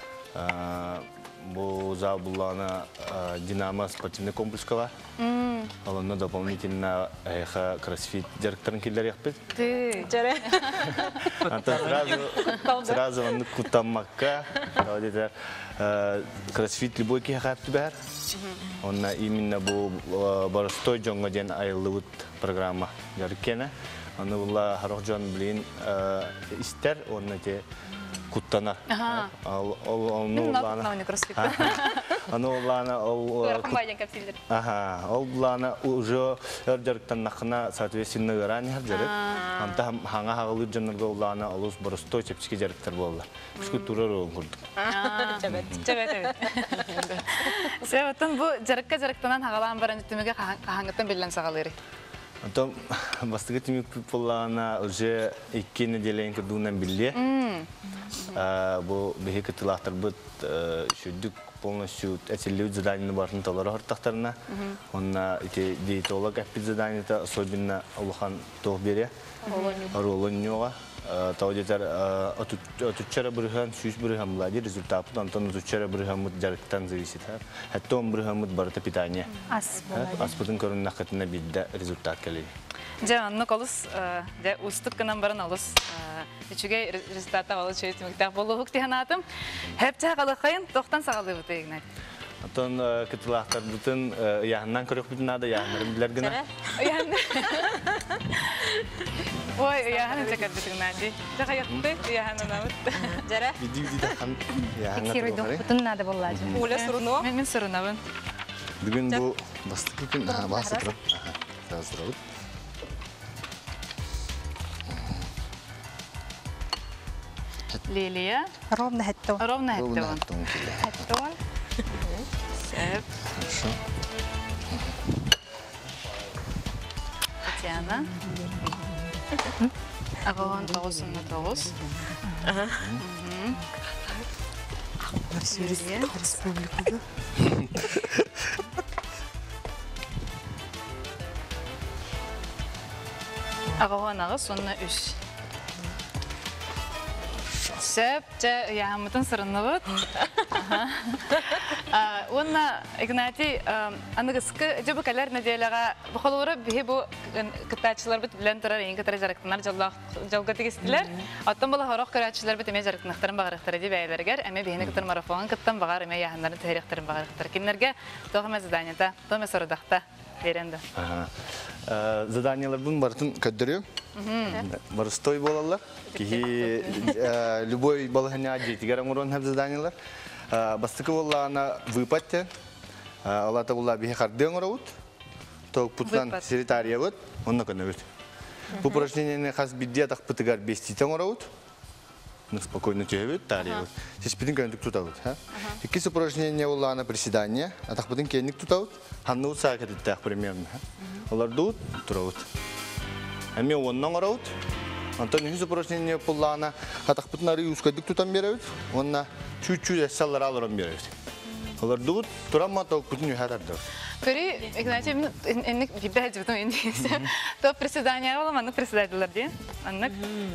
Бу зал булана Динамо спортивный комплекс бар. Олонно дополнительно кроссфит жарктарын келер якпыз. Жаре. Сразу он кутамакка. Кроссфит любой кихапты бар. Он именно бу барыстой жонго ден айылыбыт программа жаркена. Аны була харохжон билин истер, онна те куттана. Ол булана уже жарктан нахна соответственно ранее жарык. Анта ханга хагылып жанырга улана олус барыстой чепчики жарктар болду. Бишки турар курдук. Чебет. Сеотон бу жарктанан хагалан баран түмөгө хангыттан билен сагалыры. Антон бастыгы тимик булана уже 2 неделен кудунан биле. Бу бехи тылахтар бут шүдүк полностью этилүү заданияны барын толары хортактарына. Онна диетолог аппи заданияты особенно улухан тох бере. Ролоньёга таудетер отуччара бырыхан, сүйс бырыхан булади результаты Антон отуччара бырыхан жарыктан зависит. Хатта он бырыхан барыта питание. Аспытын көрүнүн акытына бидде результат келеди. Жанны колус, да устук кынан баран алыс. Үчүгө результаты алып чөйтмөктө болуу тиянатым. Хепче калыкайын токтан сагалып өтөгүнөт. Антон кытылактар бүтүн яһаннан көрөк бүтүн нада яһаннан билер гына. Ой, яһаннан чакат бүтүн нади. Жака якты яһаннан абыт. Жара. Биди хан яһаннан. Эксиройдон бүтүн нада боллажы. Уля суруну. Мен сурунабын. Бүгүн бу бастык күн басып. Тазырабыт. Лилия. Ровно хэтто. Ровно хэтто. Хэттон. Сеп. Хорошо. Татьяна. Агон тоғусын тоғуз. Республикада. Агон ағыз, онына үш. Сөп, яғамытын сырынны бұд. Онна, Игнатий, анығысқы жобы кәлер неделеға бұқылуыры бейі бұл кітачылар бұд білен тұрар ең кітары жарықтынар жалға тегістілер. Оттан бұл хорақ көрәтшілер бұд әме жарықтынақтарын бағарықтары деп әйлергер, әме бейіні кітар марафонын кіттан бағар, әме яғындарын тәйректарын бағарықтар. Кенлерге тоғы заданията, тоғы сұрыдақта беренді. Заданиялар бұн бартын көддірі. Барыстой болалар. Кихи любой балаханя жетігер аңырон әп заданиялар. Бастықы болағына выпатте. Алата болға бейі қарды аңыраут. Тоқ пұттан секретария бұд. Онна көні бұд. Бұл упражнениені қаз бидде атақ пұттығар бестейті аңыраут. Спокойно тегают, талия. Здесь пидин кенник тутаут. Какие упражнения у лана приседания, а так пидин кенник тутаут. Ханну сакет так примерно. Олардут траут. А мне он награут. Антон не упражнения у лана, а так пидин ариус кадик тутам берут. Он на чуть-чуть саларалором берут. Олардут турама так пидин юхатардор. Köri, Игнатий, ennek bir cevapım endiyse. To приседания olam, anlık приседadiler diye. Anlık.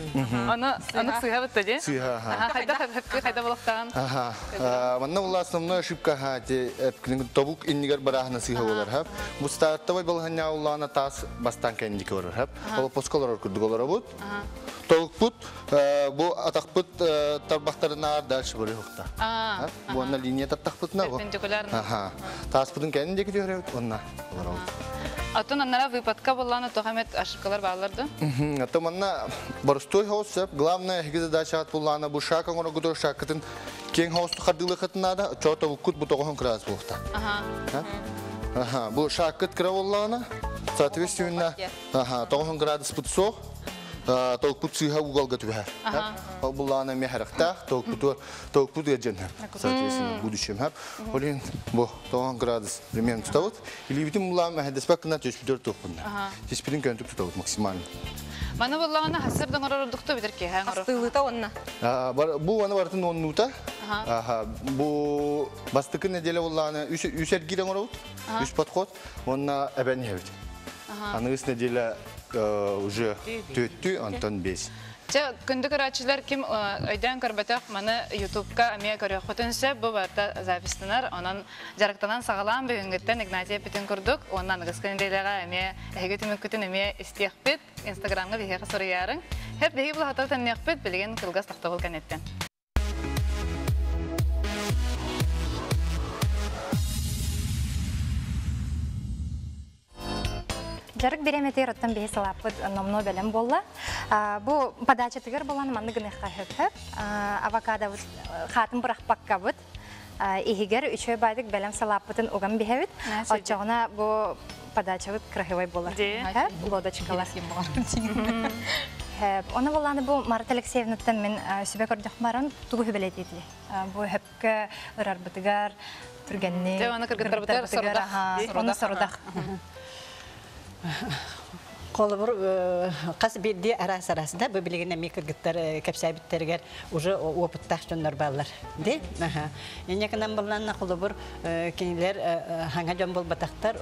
Onu sığha bitti diye. Sığha. Hayda bulaktan. Ага. Манна была основная ошибка, тобук иннигер барахна сыйга болар хап. Бу стартовый болгоня улана тас бастан кендик болар хап. Ол посколор курдуголар бут. Толук бут, бу атакпут тарбактарына дальше бары хукта. Бу анна линия тартакпут на. Перпендикулярно. Ага. Тас бутун кендик диyoruz onна. Атын аннара выпадка болланы тохамет ошибкалар баларды. Это манна барстой хаус, главное задача от булана бу шака гона гудо шакатын кен хаус хадылы хатнада, чото вукут бу тогон крас бухта. Ага. Бу шакат краволлана, соответственно, тогон градус путсо. Толк пут сыйга угол готовя. Булана мехарахта, толк пут ядженна. Соответственно, в будущем. Олин, бо тогон градус примерно стаут. Или видим булана мехадеспак на тёч пидор тохпунна. Здесь пидин кентук стаут максимально. Мана булана хасырдан орордукты бидерке ха. Астылыта онна. Бу аны бартын оннута. Бу бастыкы неделе булана үсер гиден орот. Үс подход. Онна эбен хевит. Аныс неделе уже төттү Антон 5. Те күндүк арачылар ким айдан көрбөтөк маны YouTube'ка амия көрөкөтөнсө бу барта запистенер анан жарыктанан сагалам бүгүнгөттөн Игнатий бүтүн көрдүк. Онан гыскындайларга амия эгетим көтөн амия истиякпет Instagramга беге сорыярың. Хеп беге бул хатал теннекпет билген кылгас тактабыл канеттен. Жарык береметер оттан бейс лапыд номно белем болла. Бу подача тигер болан манны гыныкка хөп. Авокадо хатын быракпакка бут. Игер үчөй байдык белем салапытын уган бихевит. Отчогуна бу подача бут крахевой болла. Лодочкалар. Оны болланы бу Марат Алексеевнаттан мен сүбе көрдөх марын тугу хөбелететли. Бу хөпкө ырарбытыгар түргенни. Оны кыргыттар бутар сордах. Оны сордах. Қолыбыр қас берде арас-арасында бұл білігіне мекіргіттер кәпсәбіттерігер уже опыттақ жонлар балар. Де? Енекінен болғанына қолыбыр кенелер хаңа жон бол батақтар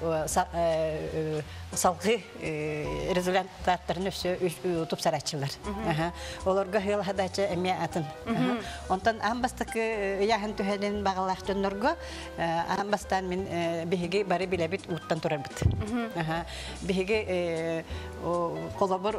салғы результаттарын өсі ұтып сарачылар. Оларға хыл хадачы әме атын. Онтан амбастық яғын түхәден бағалақ жонларға амбастан мен бігеге бары біләбіт ұттан тұрар біт. Бігеге қолабыр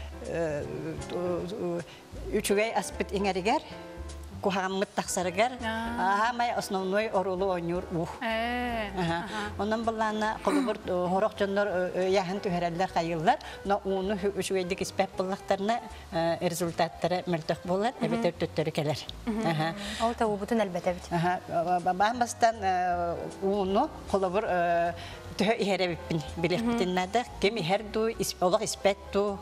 үчігей аспет еңерігер, кухаммыт тақсарығар, май основной орулу ойнур ух. Онан боллана қолабыр хорақ жонлар яғын түхәрәлілер қайылдар, но оны үчігейдік іспәп боллақтарына результаттары мөлтөк болар, әбетер төттері келер. Ол тауы бұтын әлбәт әбет. Бамбастан оны қолабыр Тö ihärevipin bilehtin nada kemi herdu olak ispettu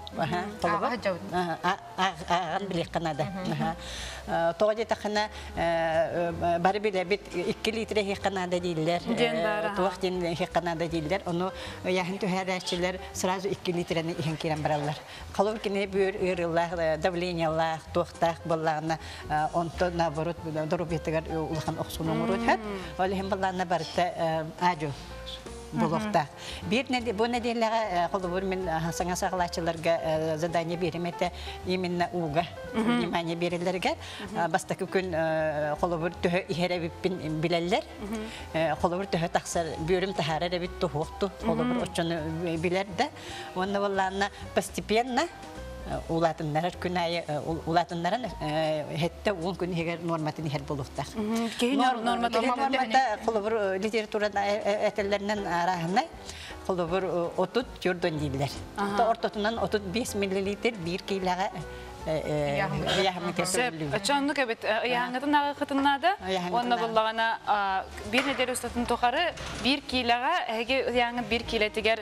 ağan bilehkanada toğaca takana bari bilebit 2 litre hekkanada değiller tuğaçtin hekkanada değiller onu yahın tüherreçiler sırası 2 litreni ihan kiran barallar kalov kine büyür ırıllah davleniyallah tuğaçtaq ballağına onto naborut durup yetigar ulağın oqsunun urut hep öyle hem ballağına barıta ajo болуқта. Бу неделяға қолыбыр мен саңа сағылачыларға задание берем, это именно уға внимание берелерге. Бастақы күн қолыбыр түхі ихеребіппін білелер. Қолыбыр түхі тақсар бөрім тахары рәбіт тұхуқты қолыбыр отчаны білерді. Оны болағына постепенно улатыннар күнайы улатыннарын хетте 10 күн егер норматын хер болуктар. Нормата колобур литературада этеллеринен арасында колобур 30 журдон дилер. Ортотунан 35 мл 1 килога Чонлук эбит яңгытын ага кытыннады. Онда буллагана бир недер үстөтүн тохары 1 килога эге яңгы 1 кило тигер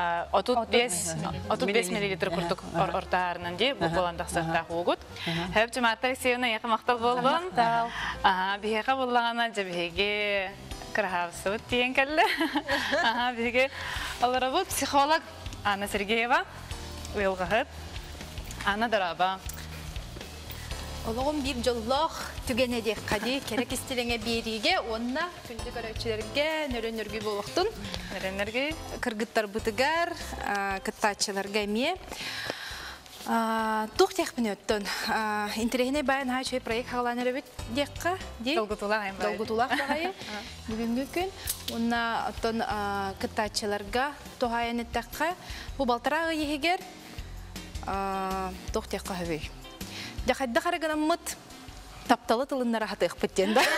35 мл курдук ортаарынан ди бу боландаксакта хугут. Хеп жамааттар севне яка мактал болгон. Бияка буллагана жабеге крахавсу тиен келле. Биге аларабы психолог Анна Сергеева уйлгахыт. Анна Дараба. Олығым бір жоллық түгене дек қади керек істелеңе береге, онына күнді көрәтшілерге нөрі-нөргі болуқтын. Нөрі-нөргі? Кыргыттар бұтығар, кыттачыларға ме. Туқ текпін өттін. Интерегіне байын хай проект қағыланыр өбіт декқа. Долгутулақ бағайы. Бүгінгі күн. Онына оттын кыттачыларға тоғайын өттіққа. Бұл балтырағы егер тоқ текқа өбей. Дәқәдді қарағынан мұт тапталы тылыннара хатық бүттен да.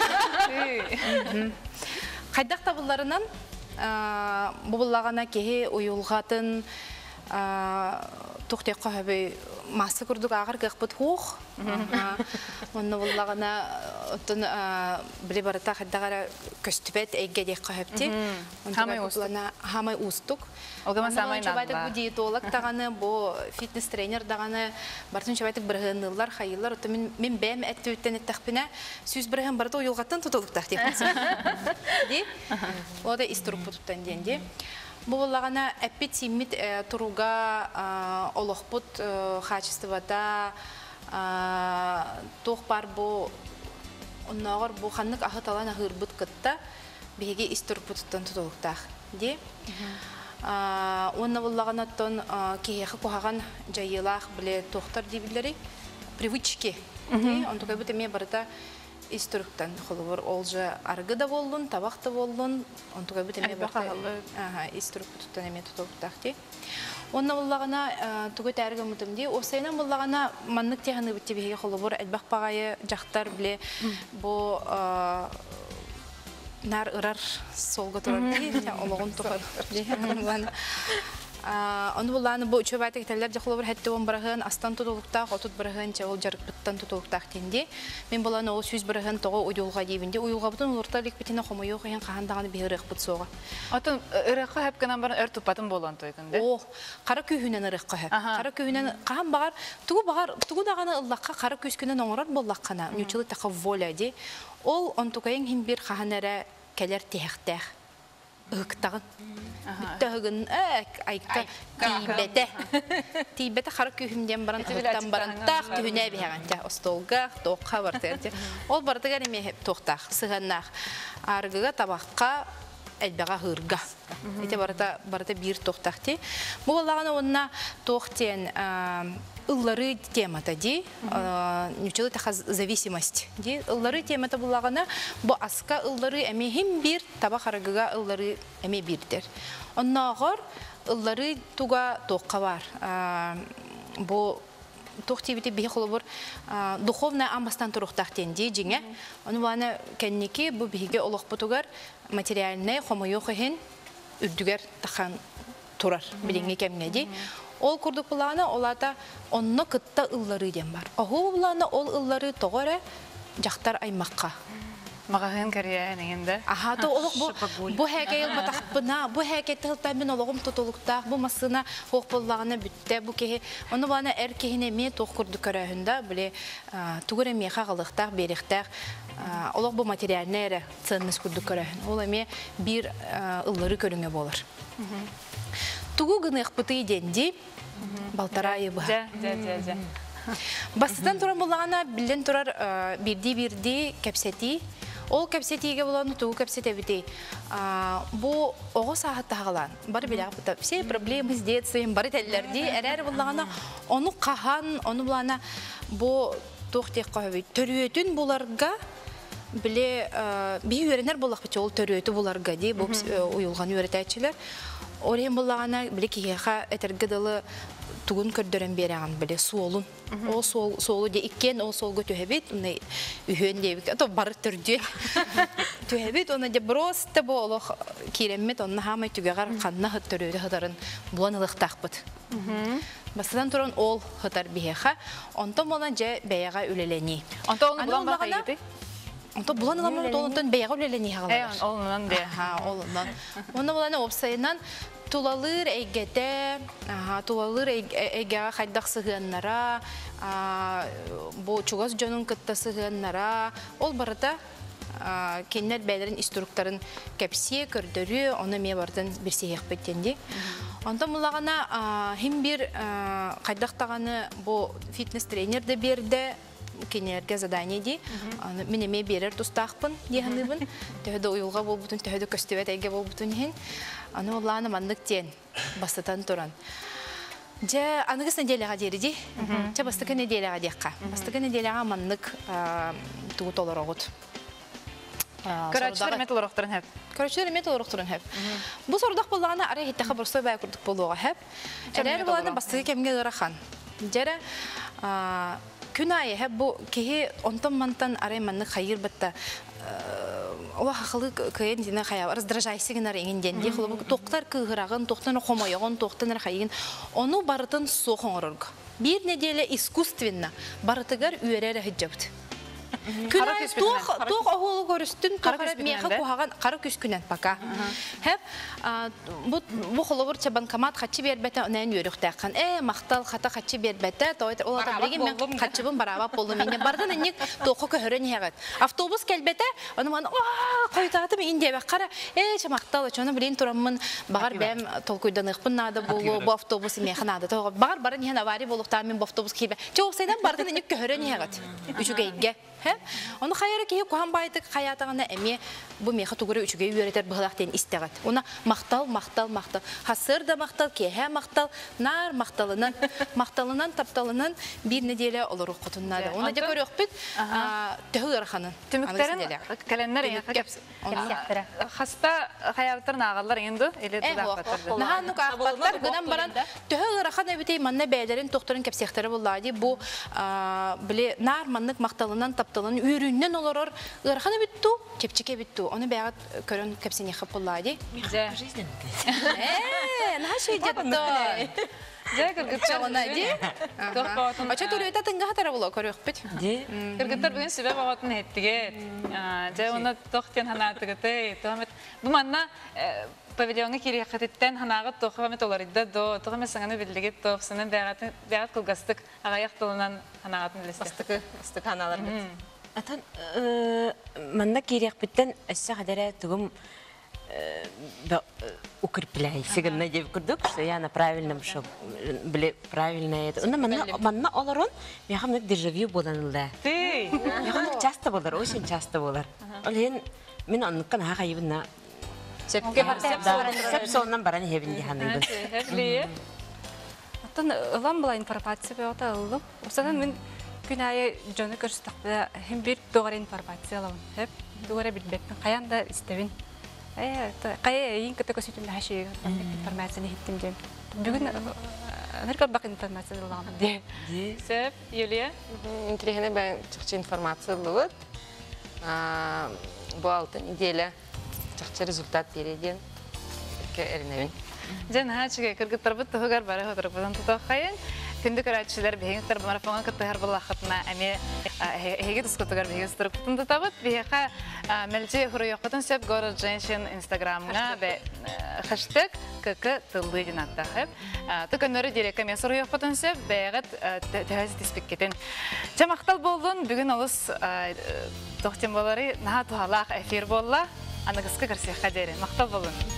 Қайдақ табыларынан бұбылағана кеге ойылғатын тоқтеққа өбей масы күрдік ағыр қақпыт хуқ. Оны бұлағана біле барыта қайдағара көстіпет әйге деққа өпті. Хамай ұстық. Олгама самай надла. Бұл диетолог тағаны, бұл фитнес-тренер тағаны, бартын шабайтық бірғынылар, хайылар. Мен бәм әтті өттен әттіқпіне сөз бірғын барды ойылғаттан тұтылықтақ дейміз. Ол да истұрып бұтыптан дейінде. Бұл олағана әппет семмет тұруға олықпұт қачыстывата тоқ бар бұл ұнағыр бұл қанық ағы талан ағыр бұт қытта беге истұрып бұтыптан тұтылықтақ де. Онна боллағана тон кейхі қоғаған жайылақ біле тоқтар дейбілері привычки. Он тұға бүті ме барыта исторықтан қолыбыр олжы арғы да болдың, табақ да болдың. Он тұға бүті ме барыта исторық бұтыптан еме тұтылықтақ де. Онна боллағана тұғы тәргі мұтымде. Осайынан боллағана маннық тегіні бүтті беге қолыбыр әлбақ бағайы жақтар біле бұл нар ырар солға тұрар дейді, олығын тұқыр. Оны болағаны бұл үші бәйті кетелер жақылы әтті он бірігін астан тұтылықтақ, отыт бірігін ол жарық бұттан тұтылықтақ тенде. Мен болағаны ол сөз бірігін тоғы ойылға дейбінде. Ойылға бұтын ұлыртар лекпетіне қомайы оқиын қағандағаны бей ұрық бұт соға. Атын ұрыққа әпкінен барын өр тұппатын болуын тойгінде? О, қара күйінен ұрыққа әп. Қара күйінен қаған бағар, тұғы дағаны ұллаққа қара көскінен оңырар боллаққана. Нүчілі тақы воля де. Ол онтуқайын хем бір қаған әрі кәлер тәқтәқ. Үктағын. Үттіғын айқта тейбеті. Тейбеті қара күйімден баран ұқтан баран тақ түйіне бейғанта. Остолғақ, тоққа барды. Ол бардығар еме тоқтақ, сығаннақ. Арғыға табаққа әлбәға ғырға. Эти барыта бир тоқтақты. Бұл олағына онына тоқтен ыллары темата ди, нючылы тақа зависимость ди. Ыллары темата бұлағына бұл асқа ыллары әме хем бир, таба қарағыға ыллары әме бірдер. Оннағыр ыллары туға тоққа бар. Бұл тоқтебеті бей қолы бұр духовна амбастан тұрықтақтен дей жеңе. Оны бағана кәннеке бұл бейге олық бұтығар материаліне қомайы қойын үрдігер таққан тұрар біліңе кәміне дей. Ол күрдік бұлағына олата онны күтті ұллары ден бар. Оғы бұлағына ол ұллары тоғыры жақтар аймаққа. Мағағын кәриян еңді? Аха, бұл әкейіл батақпына, бұл әкейтілтен мен олығым тұтылықтақ, бұл масына хоқ болағына бүтті, бұл кеге. Оны бағана әр кегіне ме тоқ күрді көрәхінді, біле тұғыр әме қағылықтақ, беріктақ, олық бұл материаліне әрі ценніс күрді көрәхін. Ол әме бір ұллары көріңе болыр. Тұғы ғынық бұты еденде, балтара айы бұл. Бастыдан тұран болағына білден тұрар бірді-бірді кәпсеті, Ол кәпсетиге боланы тугу кәпсете битей. Бу ого саатта хагалан. Бар биле апта. Все проблемы с детством бар теллерди. Әрәр буллагана оны кахан, оны булана бу тохтек кабы төрөтүн буларга биле би үйренер булак бит ол төрөтү буларга ди бу уюлган үйрәтәчләр. Орен буллагана биле киеха этергедалы тугун көрдөрөн береган биле суолун. Ол суолу де иккен ол суолго төһебит, уны үйөн дебик. Ато бар төрдү. Төһебит оны де просто боло киреммет онна хамай түгәгәр канна хөттөрөдө хыдарын буланылыктакбыт. Басадан туран ол хытар биһеха, онтон болан же бәяга үлелени. Онтон булан бар кайты. Онтон булан аламын онтон бәяга үлелени хагалар. Олнан де. Олнан. Онда болан опсайынан тулалыр әйгәтә, тулалыр әйгәгә хайдак сыгыннара, бу чугас җонун кытта сыгыннара, ол барыта кеннәр бәйләрен инструкторын кәпсе көрдөрү, оны ме бардын берсе яқпеттенди. Онда мулагана һим бир кайдактаганы бу фитнес тренер да берде. Кенерге задание ди. Мен ме берер тустакпын дигәнебен. Төһәдә уйылга булбутын, төһәдә көстебет әйгә булбутын һин. Аны Алланы мандык тен бастатан туран. Же аныгыс неделяга дирди. Же бастыгы неделяга дикка. Бастыгы неделяга мандык тугу толорогут. Көрәчләр металлургтырын һәп. Көрәчләр металлургтырын һәп. Бу сордак булганы ара хиттәгә бер сой бай курдык булуга һәп. Әләр булганы бастыгы кемгә гырахан. Жара күнайы һәп бу кеһи онтон мантан ара манны хайыр битта. Ола хакылы кыйын дина хая раздражайсыгын арыгын денди хулу токтар кыгырагын токтан хомоягын токтан хайын ону барытын сохоңорг. Бир неделе искусственно барытыгар үйрәре хиҗабт. Күнай тох ахол көрүстүн тохарап меха кухаган кара күскүнен пока. Хәп бу холовыр банкомат хачы бербәтә нән йөрүктәкән. Мактал хата хачы бербәтә той олата билген мен хачыбын бараба болду менә бардан ник тохы көрөн ягат. Автобус келбәтә аны мен кайтатым инде бак кара мактал чоны билен тураммын багар бәм толкуйдан ыкпын нада болу бу автобус мехнада тога багар барын яна авария булукта мен бу автобус кибе. Чоусайдан бардан ник көрөн ягат. Үчүгәйгә Оны хайры ки кухан байтык хаятагына эме бу меха тугуры үчүгө үйрөтер быгылактен истегат. Уна мактал. Хасыр да мактал, кеһә мактал, нар макталынан тапталынан бир неделе олор кутуннады. Уна да көрөк бит. Төгөр ханын. Түмүктәрен календар хаста хаяртыр нагаллар инде эле тудактыр. Наханны кафаттар гынан баран төгөр хана битей манна бәйләрен тохтырын кепсехтәре булды. Бу биле нар маннык макталынан тапталын үйрүннен олорор ырханы битту, чепчеке битту. Оны бәгат көрөн кепсене хапыллады. Жизнь. Наши детто. Кыргытчагына ди. Ача төрөтө тыңга хатара боло көрөк бит. Ди. Кыргыттар бүген себеп агатын хеттиге. Же оны тохтен ханатыгыты. Томет. Бу манна павильонга кире хаттен ханага тохамет оларыда до тохамет саңаны билдиге тохсынын бәгат кылгастык агаяктылынан ханагатын лестик. Стык ханалар бит. Атан манна кирек биттен эссе хадара тугум укрепляй сигнал деп күрдүк, что я на правильном шоп, правильно это. Манна олорон, я хамник дежавю боланылда. Ты? Я хамник часто болар, очень часто болар. Олен мен анныккан хагайбына сепсоннан баран хебинди ханыбын. Аттан ылам була информация беота ылым. Усадан мен күнайы жоны көрсөтөк hem bir doğru информация алам. Hep doğru билбеттин каянда истебин. Кая ең көтө көсөтүндө хаши информацияны хиттим дем. Бүгүн неркал бак информация алам де. Сеп, Юлия, Интересно бен чыкчы информация булат. Бу алты неделя чыкчы результат береден эринебин. Жан хачыга кыргыттар бут тогар бара хатыр бузан тутакайын. Күндү көрәчләр бегенттер марафонга кыттыгар булахатна әме хеге дискотогар бегестер кутунда табыт беха мелҗи хурыякытын сеп город женщин инстаграмга бе хэштег ККТЛдин аттахып. Төкөннәре дирекка мен хурыякытын сеп бегет тәһәз диспеккетен. Жамактал болдун бүгүн алыс тохтем болары на тухалак эфир болла. Аныгыска кирсе хадере мактал болун.